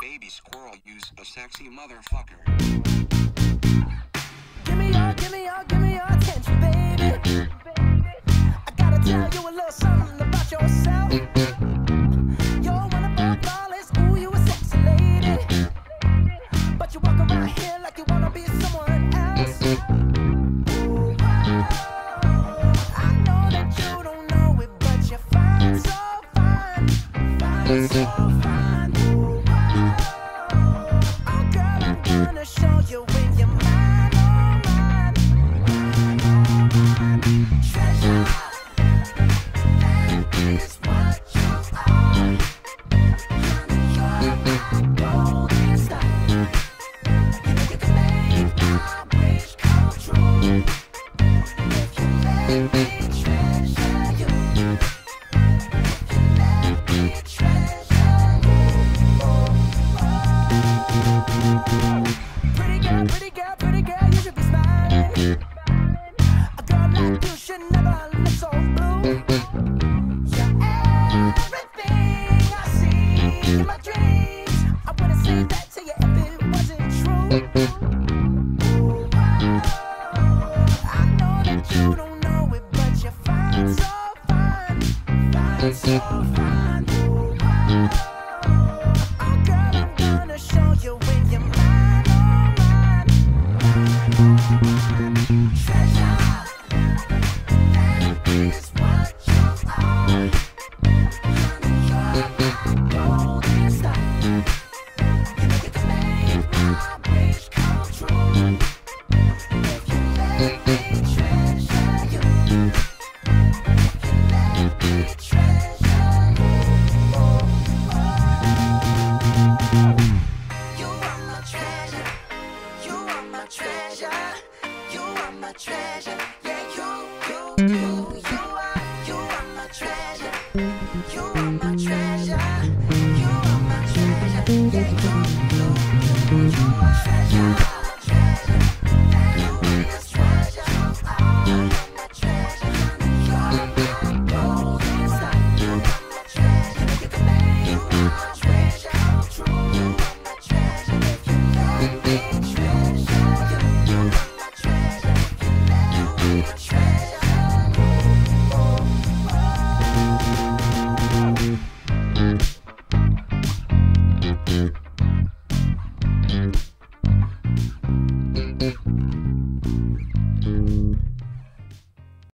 baby squirrel, use a sexy motherfucker. Give me your attention, baby. I gotta tell you a little something about yourself. You're one of our flawless, ooh, you a sexy lady. But you walk around here like you wanna be someone else. Ooh, I know that you don't know it, but you're fine, so fine, fine, so fine. Ooh, oh girl, I'm gonna show you when you're mine, oh mine, mine, oh mine. Treasure, that is what you are. Honey, you're my golden star. You know you can make my wish come true if you let me treasure you. If you let me treasure you. Pretty girl, you should be smiling. A girl like you should never look so blue. You're everything I see in my dreams. I wouldn't say that to you if it wasn't true. Ooh, I know that you don't know it, but you're fine, so fine, fine, so fine. Ooh, oh girl, I'm gonna show you when you're mine, oh mine, mine, oh mine. Treasure, that is what you are. Honey, you're my golden star. You know you can make my wish come true if you let me treasure you. If you let me treasure you. You are my treasure. You are my treasure. You are my treasure. Yeah, you are my treasure. You are my treasure. You are my treasure. Yeah, you are treasure.